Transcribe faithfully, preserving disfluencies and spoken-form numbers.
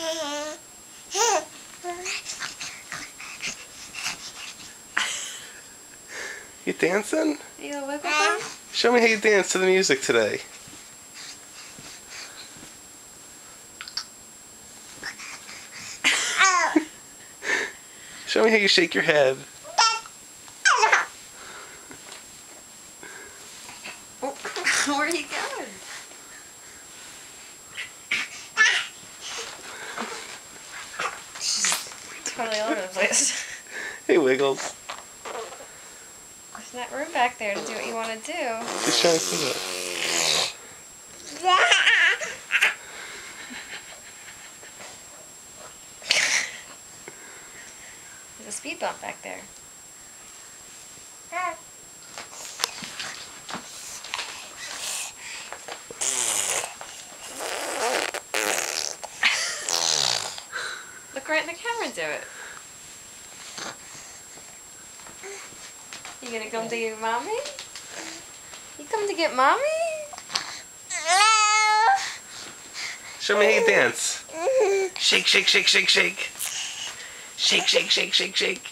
You dancing? You gonna wiggle them? Show me how you dance to the music today. Show me how you shake your head. Where are you going? She's totally all over the place. Hey, Wiggles. There's not room back there to do what you want to do. She's trying to sit up. There's a speed bump back there. Look right in the camera and do it. You gonna come to get mommy? You come to get mommy? Show me how you dance. Shake, shake, shake, shake, shake. Shake, shake, shake, shake, shake.